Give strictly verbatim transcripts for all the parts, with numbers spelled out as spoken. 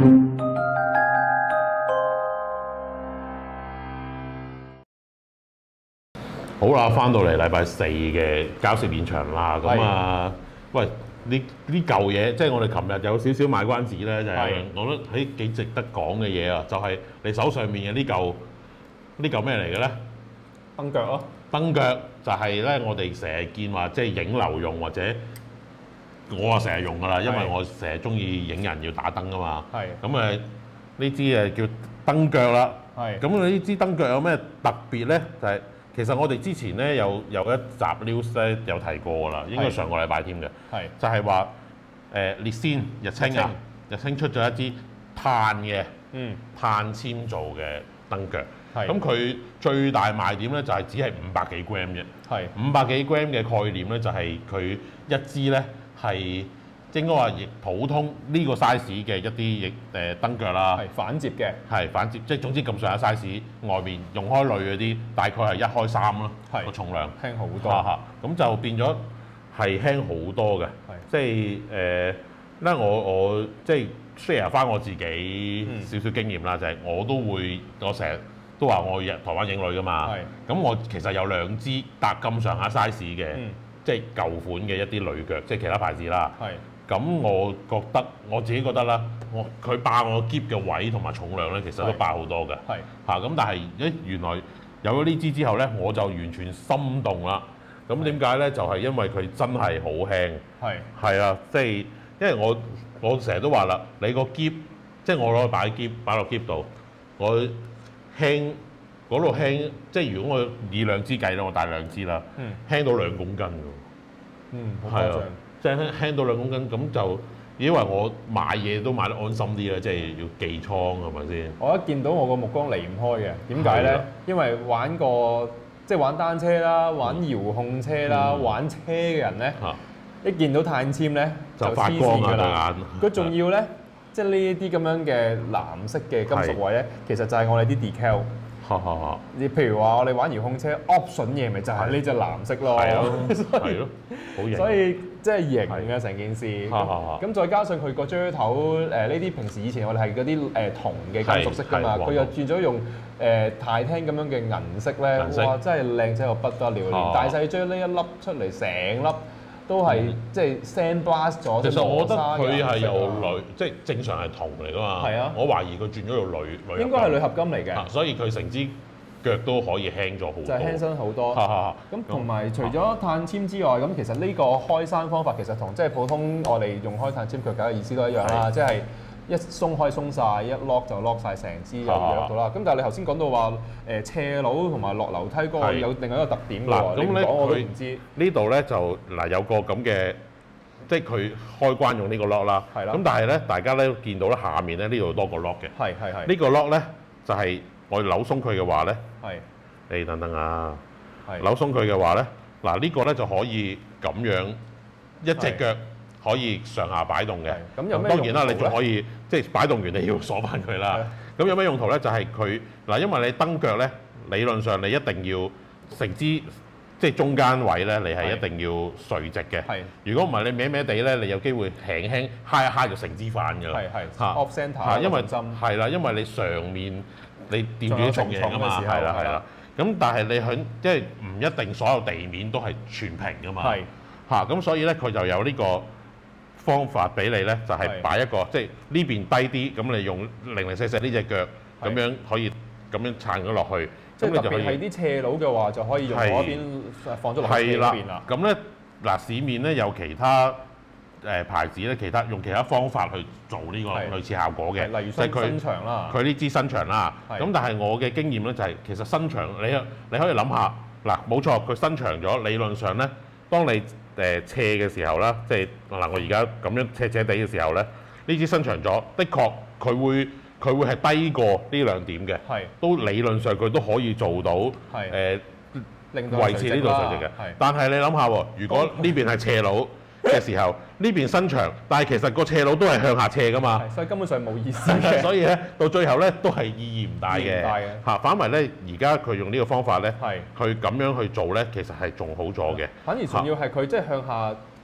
好啦，翻到嚟禮拜四嘅交涉現場啦，咁啊，喂，呢呢舊嘢，即係我哋琴日有少少賣關子咧，就係、是、我覺得喺幾值得講嘅嘢啊，就係、是、你手上面嘅呢嚿呢嚿咩嚟嘅咧？ 燈腳咯， 燈腳就係咧，我哋成日見話即係影樓用或者我啊成日用噶啦，因為我成日中意影人要打燈噶嘛。係。咁誒呢支誒叫燈腳啦。係。咁你呢支燈腳有咩特別咧？就係、是其實我哋之前咧有有一集 news 咧有提過㗎啦，應該上個禮拜添嘅，就係話誒烈鮮日清啊，日清出咗一支碳嘅，嗯，碳纖做嘅燈腳，咁佢最大賣點咧就係只係五百幾 gram 啫，係五百幾 gram 嘅概念咧就係佢一支咧係。應該話亦普通呢個 size 嘅一啲誒燈腳啦，係反摺嘅，係反摺，即係總之咁上下 size，外面用開鋁嗰啲，大概係一開三咯，個重量輕好多，嚇咁就變咗係輕好多嘅，即係誒咧我我即係 share 翻我自己少少經驗啦，就係我都會我成日都話我去台灣影女㗎嘛，咁我其實有兩支搭咁上下 size 嘅，即係舊款嘅一啲鋁腳，即係其他牌子啦。咁我覺得我自己覺得啦，我佢霸我篋嘅位同埋重量咧，其實都霸好多嘅。係嚇咁，但係誒原來有咗呢支之後咧，我就完全心動啦。咁點解咧？就係、是、因為佢真係好輕。係係啊，即係因為我我成日都話啦，你個篋即係我攞去擺篋擺落篋度，我輕嗰度輕，即係如果我以兩支計咧，我帶兩支啦，嗯、輕到兩公斤㗎。嗯，好誇張。即係輕到兩公斤，咁就以為我買嘢都買得安心啲啦，即係要寄倉係咪先？我一見到我個目光離唔開嘅，點解咧？因為玩過即係玩單車啦、玩遙控車啦、嗯、玩車嘅人咧，啊、一見到碳纖咧就發光㗎啦。佢仲要咧，即係呢一啲咁樣嘅藍色嘅金屬位咧，其實就係我哋啲 decal。你譬如話我哋玩遙控車 option 嘢，咪就係呢隻藍色咯。係咯，係咯，好型。所以即係型啊成件事。咁再加上佢個錐頭誒呢啲平時以前我哋係嗰啲誒銅嘅金屬色㗎嘛，佢又轉咗用誒鈦聽咁樣嘅銀色咧，哇！真係靚仔到不得了，連大細錐呢一粒出嚟成粒。都係即係 sandblast 咗。其實我覺得佢係有鋁，即係正常係銅嚟㗎嘛。係啊。我懷疑佢轉咗做鋁鋁。應該係鋁合金嚟嘅。所以佢成支腳都可以輕咗好多。就係輕身好多。咁同埋除咗碳纖之外，咁其實呢個開山方法其實同即係普通我哋用開碳纖腳架嘅意思都一樣啦，即係。一鬆開鬆晒，一 lock 就 lock 晒成支就約到啦。咁、啊、但係你頭先講到話誒斜路同埋落樓梯嗰個有另外一個特點㗎喎。咁咧佢唔知呢度咧就嗱有個咁嘅，即係佢開關用呢個 lock 啦。係啦。咁但係咧，大家咧見到咧下面咧呢度多個 lock 嘅。係係係。呢個 lock 咧就係、是、我扭鬆佢嘅話咧。係。你等等啊。係。扭鬆佢嘅話咧，嗱、這個、呢個咧就可以咁樣一隻腳。可以上下擺動嘅，咁有咩當然啦，你仲可以即係擺動完你要鎖翻佢啦。咁有咩用途咧？就係佢嗱，因為你燈腳咧，理論上你一定要成支即係中間位咧，你係一定要垂直嘅。係。如果唔係你歪歪地咧，你有機會輕輕揩一揩就成支反㗎啦。係係。嚇 off centre 嚇，因為係啦，因為你上面你掂住啲重嘢㗎嘛，係啦係啦。咁但係你響即係唔一定所有地面都係全平㗎嘛。係。嚇咁所以咧，佢就有呢個方法俾你咧，就係、是、擺一個即係呢邊低啲，咁你用零零四四呢隻腳咁樣可以咁樣撐咗落去。即係特別係啲斜路嘅話，就可以用嗰邊放咗落去呢邊啦。咁咧嗱，市面咧有其他誒、呃、牌子咧，其他用其他方法去做呢個類似效果嘅，例如伸伸長啦。佢呢支伸長啦。咁但係我嘅經驗咧就係、是、其實伸長你你可以諗下嗱，冇錯，佢伸長咗，理論上咧，當你誒斜嘅時候啦，即係嗱，我而家咁樣斜斜地嘅時候咧，呢支伸長咗，的確佢會佢會係低過呢兩點嘅，係都理論上佢都可以做到誒、呃、維持呢度垂直嘅。但係你諗下喎，如果呢邊係斜路嘅時候，呢邊伸長，但係其實個斜路都係向下斜㗎嘛，所以根本上冇意思嘅。所以咧，到最後咧都係意義唔大嘅。嚇，反為咧，而家佢用呢個方法咧，佢咁樣去做咧，其實係仲好咗嘅。反而仲要係佢即係向下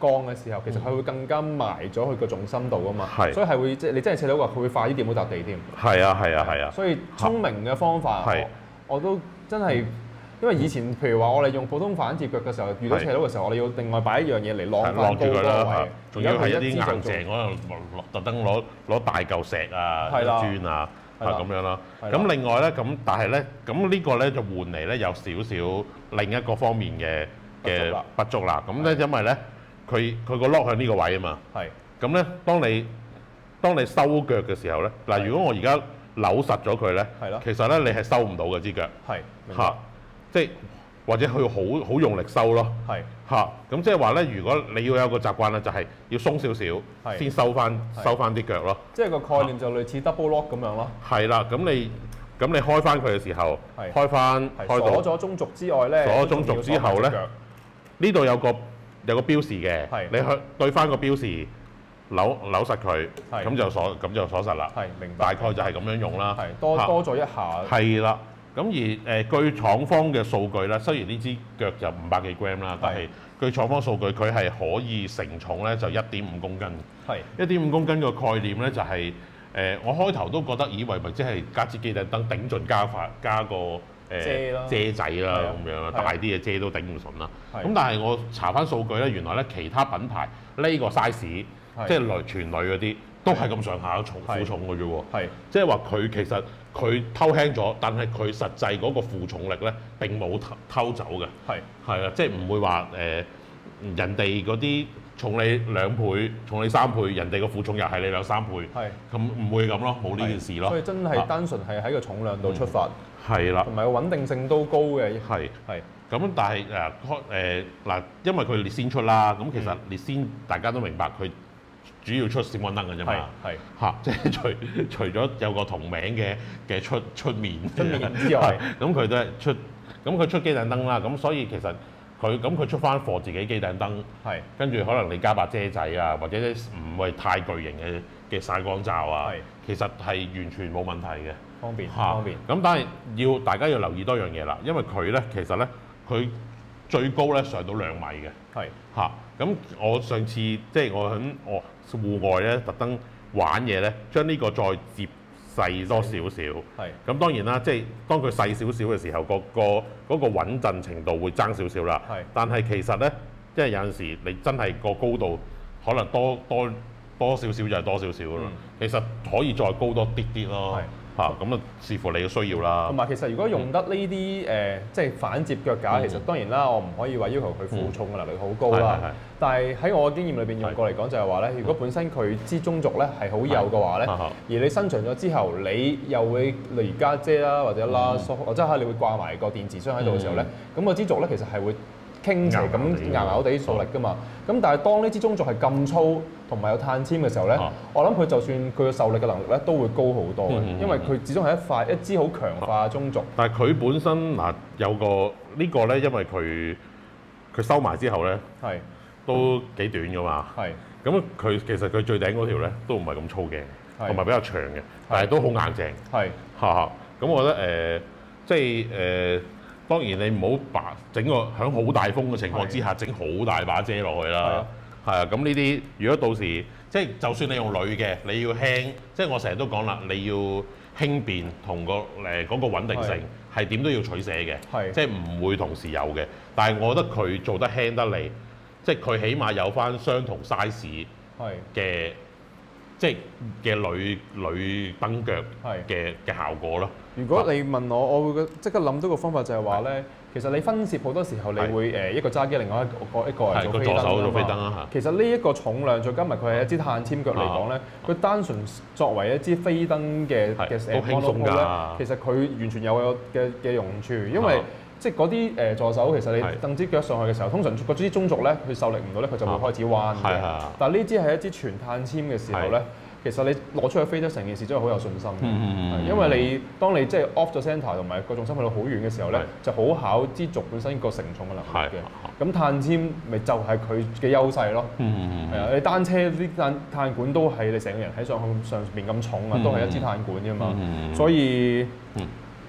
降嘅時候，其實佢會更加埋咗佢個重心度啊嘛。 係， 所以係會即係你真係扯到話，佢會快啲掂到笪地添。 係啊係啊係啊。 所以聰明嘅方法，我我都真係。因為以前譬如話我哋用普通反接腳嘅時候，遇到斜路嘅時候，我哋要另外擺一樣嘢嚟晾翻高嗰個位， 仲要係一啲硬淨嗰度特登攞攞大嚿石啊、磚啊啊咁樣啦。咁另外咧，咁但係咧，咁呢個咧就換嚟咧有少少另一個方面嘅嘅不足啦。咁咧因為咧佢佢個 lock 向呢個位啊嘛。係。咁咧，當你當你收腳嘅時候咧，嗱，如果我而家扭實咗佢咧，其實咧你係收唔到嘅支腳。係。嚇！即係或者佢好好用力收咯，係嚇咁即係話咧，如果你要有個習慣咧，就係要鬆少少，先收翻收翻啲腳咯。即係個概念就類似 double lock 咁樣咯。係啦，咁你咁你開翻佢嘅時候，開翻開到鎖咗中軸之外咧，鎖咗中軸之後咧，呢度有個有個標示嘅，你去對翻個標示，扭扭實佢，咁就鎖咁就鎖實啦。係明白。大概就係咁樣用啦。係多多咗一下。係啦。咁而誒、呃、據廠方嘅數據咧，雖然呢支腳就五百幾 gram 啦，但係據廠方數據，佢係可以承重咧就一點五公斤。係一點五公斤嘅概念咧，就係、是、誒、呃、我開頭都覺得以為咪即係加支機頂燈頂盡加法加個誒、呃、遮，遮仔啦咁樣，大啲嘅遮都頂唔順啦。咁但係我查翻數據咧，原來咧其他品牌呢、這個 size 即係內全女嗰啲都係咁上下重負重嘅啫喎。係即係話佢其實。佢偷輕咗，但係佢實際嗰個負重力咧並冇偷偷走嘅。係係啊，即係唔會話誒、呃、人哋嗰啲重你兩倍、重你三倍，人哋個負重又係你兩三倍。係咁唔會咁咯，冇呢件事咯。所以真係單純係喺個重量度出發。係啦、嗯，同埋個穩定性都高嘅。係係咁，但係誒開誒嗱，因為佢列先出啦，咁其實列先大家都明白佢。主要出閃光燈嘅啫嘛，係嚇，即係除除咗有個同名嘅嘅出出面出面之外，咁佢都係出，咁佢出機頂燈啦，咁所以其實佢咁佢出翻貨自己機頂燈，係跟住可能你加把遮仔啊，或者唔係太巨型嘅嘅曬光罩啊，其實係完全冇問題嘅，方便方便。咁但係要大家要留意多樣嘢啦，因為佢咧其實咧佢最高咧上到兩米嘅，係嚇。咁我上次即係我喺我戶外咧特登玩嘢咧，將呢個再接細多少少。係。咁當然啦，即係當佢細少少嘅時候，個個嗰個穩陣程度會爭少少啦。係。但係其實咧，即係有陣時你真係個高度可能多多多少少就係多少少咯。嗯、其實可以再高多啲啲咯。係。嚇咁啊，視乎你嘅需要啦。同埋其實如果用得呢啲誒，即係反接腳架，嗯、其實當然啦，我唔可以話要求佢負重嘅能力好高啦。嗯、但係喺我嘅經驗裏邊用過嚟講，就係話咧，如果本身佢支中軸咧係好幼嘅話咧，而你伸長咗之後，你又會例如加遮啦，或者拉縮，或者係你會掛埋個電池箱喺度嘅時候咧，咁、嗯、個支軸咧其實係會傾斜咁硬拗地掃力㗎嘛。咁但係當呢支中軸係咁粗同埋有碳纖嘅時候咧，啊、我諗佢就算佢嘅受力嘅能力咧都會高好多嘅，嗯嗯、因為佢始終係一塊一支好強化嘅中軸。但係佢本身嗱有個、這個、呢個咧，因為佢佢收埋之後咧，係都幾短㗎嘛。係咁佢其實佢最頂嗰條咧都唔係咁粗嘅，同埋比較長嘅，但係都好硬淨。係嚇嚇咁，我覺得誒、呃、即係誒。呃當然你唔好把整個喺好大風嘅情況之下整好大把遮落去啦，係啊，咁呢啲如果到時即係就算你用鋁嘅，你要輕，即係我成日都講啦，你要輕便同個誒嗰個穩定性係點都要取捨嘅，即係唔會同時有嘅。但係我覺得佢做得輕得嚟，即係佢起碼有翻相同 size 嘅。即係嘅鋁鋁燈腳嘅嘅效果咯。如果你問我，我會即刻諗到個方法就係話咧，其實你分攝好多時候，你會誒一個揸機，另外一個一個係做飛燈啊嘛。燈其實呢一個重量再加埋佢係一支碳纖腳嚟講咧，佢單純作為一支飛燈嘅嘅誒輕鬆咧，其實佢完全有嘅嘅用處，因為即係嗰啲誒助手，其實你蹬支腳上去嘅時候，通常嗰支中軸咧，佢受力唔到咧，佢就會開始彎嘅。但係呢支係一支全碳纖嘅時候咧，其實你攞出去飛得成件事真係好有信心嘅。嗯、因為你當你即係 off 咗 centre 同埋個重心去到好遠嘅時候咧，就好考支軸本身個承重嘅能力嘅。咁碳纖咪就係佢嘅優勢咯。係啊、嗯，你單車啲碳碳管都係你成個人喺上上邊咁重啊，都係一支碳管啫嘛。嗯、所以。嗯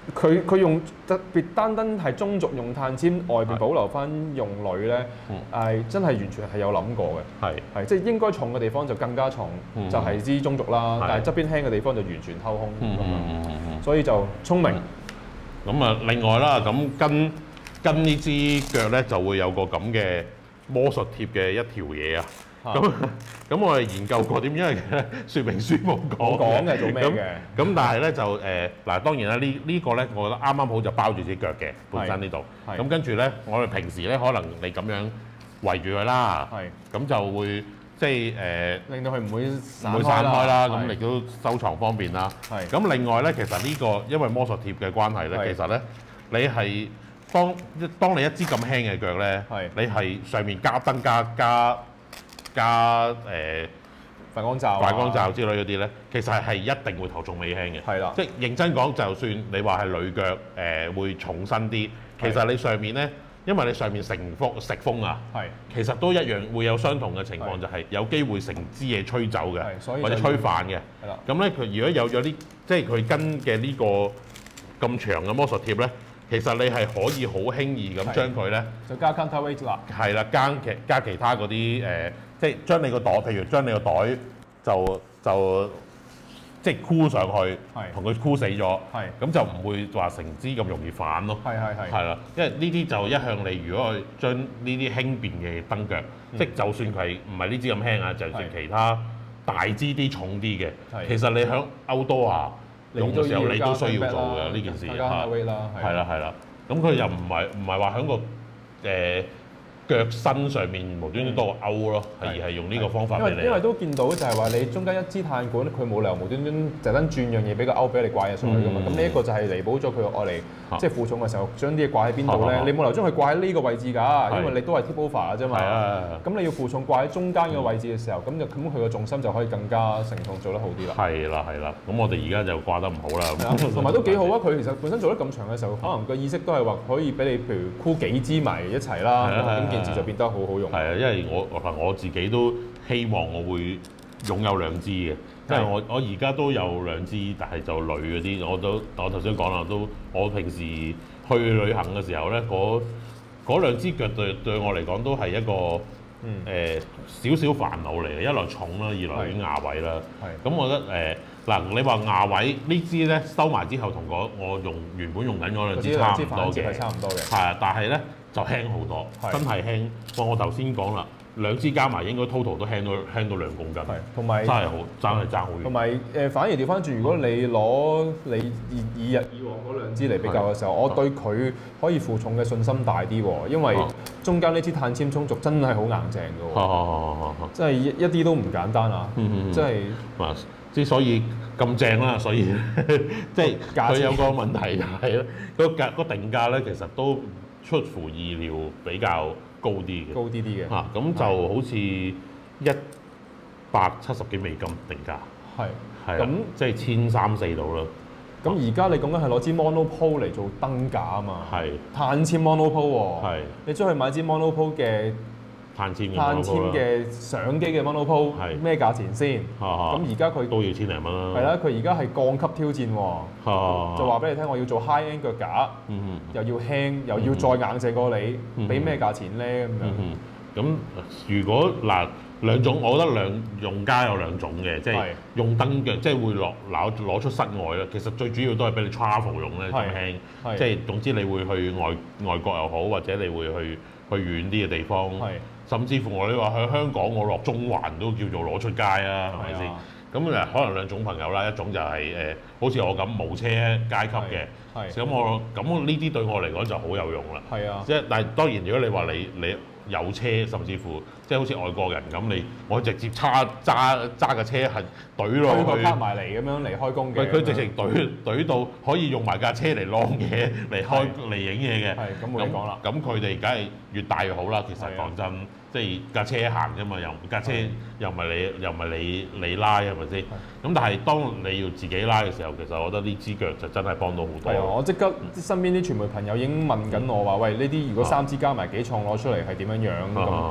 佢佢用特別單單係中軸用碳纖，外邊保留翻用鋁咧，係、嗯、真係完全係有諗過嘅。係係即係應該重嘅地方就更加重，嗯、就係支中軸啦。但係側邊輕嘅地方就完全偷空咁樣，嗯嗯嗯嗯、所以就聰明。 咁啊、嗯，另外啦，咁跟跟呢支腳咧就會有個咁嘅魔術貼嘅一條嘢啊。咁咁我哋研究過點，因為說明書冇講講嘅做咩嘅。 咁但係咧就誒嗱、呃，當然啦，呢、這、呢個咧，我覺得啱啱好就包住隻腳嘅本身呢度。咁跟住咧，我哋平時咧可能你咁樣圍住佢啦，咁就會即係誒、呃、 令到佢唔會唔會散開啦，咁亦都收藏方便啦。咁另外咧，其實呢、這個因為魔術貼嘅關係咧，其實咧你係當當你一支咁輕嘅腳咧，你係上面加燈加加。加誒、呃、 反光罩、 反光罩之類嗰啲咧，其實係一定會頭重尾輕嘅。 係啦， 即係認真講，就算你話係女腳誒、呃、會重身啲，其實你上面咧，因為你上面乘風食風啊，係其實都一樣會有相同嘅情況，就係有機會成支嘢吹走嘅，或者吹反嘅。係啦，咁咧佢如果有咗啲，即係佢跟嘅呢個咁長嘅魔術貼咧。其實你係可以好輕易咁將佢咧， 就加 counterweight 啦。 係啦，加其加其他嗰啲誒，即係將你個袋，譬如將你個袋就就即係箍上去，同佢箍死咗，咁就唔會話成支咁容易反咯。係係係。係啦，因為呢啲就一向你如果去將呢啲輕便嘅燈腳，嗯、即係就算佢唔係呢支咁輕啊，就算其他大支啲、重啲嘅，其實你響歐多啊。用嘅時候你都需要做嘅呢件事嚇，係啦係啦，咁佢又唔係唔係話喺個誒腳身上面無端端多個勾咯，係而係用呢個方法俾你。 因為都見到就係話你中間一支碳管，佢冇理由無端端特登轉樣嘢俾個勾俾你掛嘢上去㗎嘛。咁呢一個就係彌補咗佢愛嚟即係負重嘅時候，將啲嘢掛喺邊度咧？你冇理由將佢掛喺呢個位置㗎，因為你都係 tip over 㗎啫嘛。咁你要負重掛喺中間嘅位置嘅時候，咁就咁佢個重心就可以更加承重做得好啲啦。 係啦係啦，咁我哋而家就掛得唔好啦。 同埋都幾好啊！佢其實本身做得咁長嘅時候，可能個意識都係話可以俾你譬如箍幾支埋一齊啦，咁件事就變得好好用。 係啊，因為我嗱我自己都希望我會擁有兩支嘅，因為我我而家都有兩支，但係就鋁嗰啲，我都我頭先講啦，都我平時去旅行嘅時候咧，嗰嗰兩支腳對對我嚟講都係一個誒、嗯呃、少少煩惱嚟嘅，一來重啦，二來啲牙位啦。係。咁我覺得誒嗱、呃，你話牙位呢支咧收埋之後，同我我用原本用緊嗰兩支差唔多嘅， 係差唔多嘅。 係啊，但係咧就輕好多，真係輕。哇！我頭先講啦。兩支加埋應該 total 都輕到輕到兩公斤， 同埋真係好真係爭好遠。 同埋誒，反而調翻轉，如果你攞你以以日以往嗰兩支嚟比較嘅時候，我對佢可以負重嘅信心大啲喎，因為中間呢支碳纖充足真係好硬淨嘅喎，真係一啲都唔簡單啊！即係之所以咁正啦，所以即係佢有個問題就係咧，個價個定價咧其實都出乎意料比較高啲嘅， 高啲啲嘅嚇，咁就好似一百七十幾美金定價，係係咁即係千三四度啦。 咁而家你講緊係攞支 monopole 嚟做燈架啊嘛，係碳纖 monopole 喎，係你出去買支 monopole 嘅碳纖碳纖嘅相機嘅 monopole 係咩價錢先？咁而家佢都要千零蚊啦。 係啦，佢而家係降級挑戰喎，就話俾你聽，我要做 high end 腳架，又要輕，又要再硬淨過你，俾咩價錢咧咁樣？ 咁如果嗱兩種，我覺得兩用家有兩種嘅，即係用燈腳，即係會落攞攞出室外啦。其實最主要都係俾你 travel 用咧，咁輕，即係總之你會去外外國又好，或者你會去去遠啲嘅地方。甚至乎我哋話喺香港，我落中環都叫做攞出街啊，係咪先？咁誒可能兩種朋友啦，一種就係、是、誒、呃，好似我咁無車階級嘅，咁我咁呢啲對我嚟講就好有用啦。係啊，即係但係當然，如果你話你你有車，甚至乎即係好似外國人咁，你我直接揸揸揸架車係懟落去， 推個卡埋嚟咁樣嚟開工嘅。 佢直情懟懟到可以用埋架車嚟攞嘢嚟開嚟影嘢嘅。係咁冇講啦。咁佢哋梗係越大越好啦。其實講真，即係架車行啫嘛，又架車又唔係你又唔係你你拉係咪先？咁但係當你要自己拉嘅時候，其實我覺得呢支腳就真係幫到好多。係啊！我即刻身邊啲傳媒朋友已經問緊我話：喂，呢啲如果三支加埋幾重攞出嚟係點樣樣？咁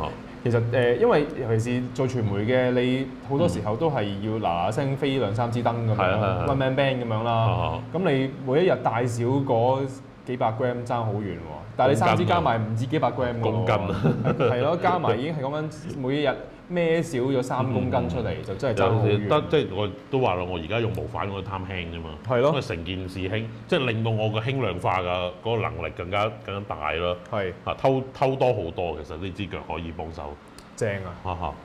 其實誒、呃，因為尤其是做傳媒嘅，你好多時候都係要嗱嗱聲飛兩三支燈咁樣 ，one man band 咁樣啦。咁你每一日帶少嗰幾百 gram 爭好遠喎，但係你三支加埋唔止幾百 gram 公斤係咯，加埋已經係講緊每一日孭少咗三公斤出嚟，嗯、就真係爭好遠。 得即係我都話啦，我而家用無反我貪輕啫嘛。係咯，因為成件事輕，即係令到我個輕量化嘅嗰個能力更加更加大咯。係啊，偷偷多好多，其實呢支腳可以幫手。正啊！哈哈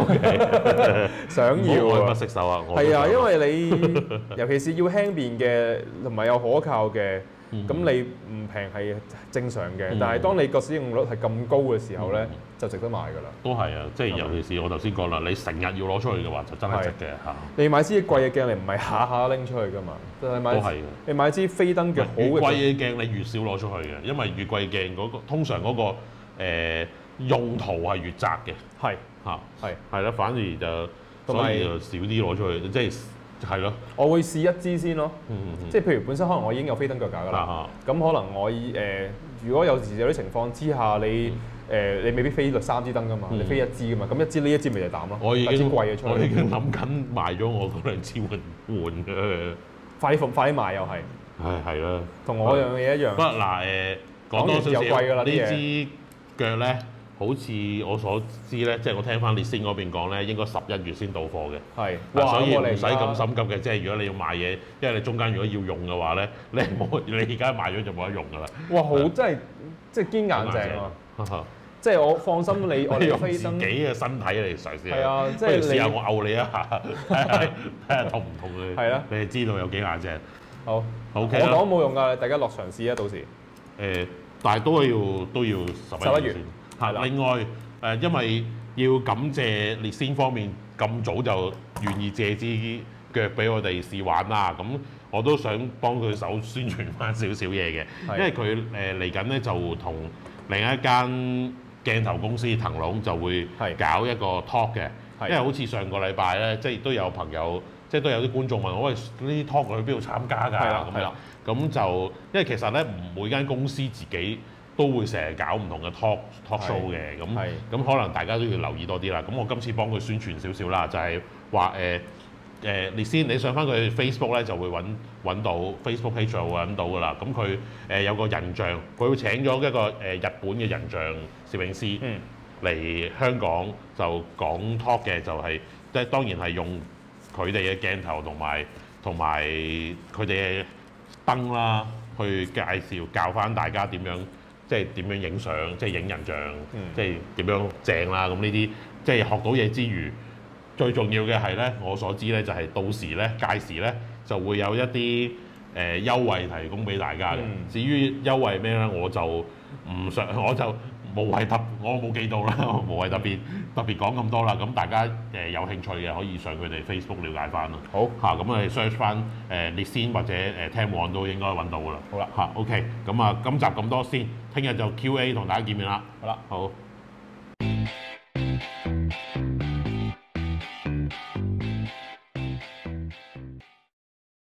，OK， 想要啊！愛不釋手啊！係啊，因為你尤其是要輕便嘅同埋有可靠嘅。咁你唔平係正常嘅，但係當你個使用率係咁高嘅時候咧，就值得買㗎啦。都係啊，即係尤其是我頭先講啦，你成日要攞出去嘅話，就真係值嘅嚇。你買支貴嘅鏡，你唔係下下拎出去㗎嘛？都係嘅。你買支飛燈嘅好嘅。越貴嘅鏡，你越少攞出去嘅，因為越貴鏡嗰個通常嗰個誒用途係越窄嘅。係嚇，係係啦，反而就所以就少啲攞出去，即係。係咯，我會試一支先咯，嗯嗯、即係譬如本身可能我已經有飛燈腳架㗎啦，咁、啊、可能我誒、呃、如果有時有啲情況之下，你誒、呃、你未必飛落三支燈㗎嘛，嗯、你飛一支㗎嘛，咁一支呢一支咪就膽咯，我已經貴嘅出嚟，我已經諗緊賣咗我嗰兩支換換嘅，快啲快啲賣又係，係係啦，同我樣嘢一樣。不過嗱誒，講多少少呢支腳咧。好似我所知咧，即係我聽翻列先嗰邊講咧，應該十一月先到貨嘅。係，所以唔使咁心急嘅。即係如果你要買嘢，因為你中間如果要用嘅話咧，你冇你而家買咗就冇得用㗎啦。哇！好真係即係堅硬淨啊！即係我放心你，我哋用自己嘅身體嚟嘗試。係啊，即係你試下我毆你一下，睇下痛唔痛你。係啊，你係知道有幾硬淨。好，OK 我講冇用㗎，大家落嘗試啊，到時。誒，但係都要都要十一月先。另外誒，因為要感謝列先方面咁早就願意借支腳俾我哋試玩啦，咁我都想幫佢手宣傳翻少少嘢嘅，因為佢誒嚟緊咧就同另一間鏡頭公司騰龍就會搞一個 talk 嘅，因為好似上個禮拜咧，即係都有朋友，即係都有啲觀眾問我，喂，呢啲 talk 去邊度參加㗎？咁樣咁就因為其實咧，唔每間公司自己都會成日搞唔同嘅 talk talk show 嘅，咁咁可能大家都要留意多啲啦。咁我今次幫佢宣傳少少啦，就係話誒誒，你先你上翻佢 Facebook 咧就會揾揾到 Facebook page 就會揾到㗎啦。咁佢誒有個人像，佢會請咗一個誒日本嘅人像攝影師嚟、嗯、香港就講 talk 嘅，就係即係當然係用佢哋嘅鏡頭同埋同埋佢哋嘅燈啦，去介紹教翻大家點樣。即係點樣影相，即係影人像，嗯、即係點樣正啦。咁呢啲即係學到嘢之餘，最重要嘅係咧，我所知咧就係到時咧屆時咧就會有一啲誒、呃、優惠提供俾大家嘅。嗯、至於優惠咩咧，我就唔想，我就無謂特，我冇記到啦，無謂特別特別講咁多啦。咁大家誒有興趣嘅可以上佢哋 Facebook 了解翻啦。好嚇，咁我哋 search 翻誒列先或者誒聽網都應該揾到噶啦。好啦嚇 ，OK，咁啊今集咁多先。聽日就 Q A 同大家見面啦。好啦，好。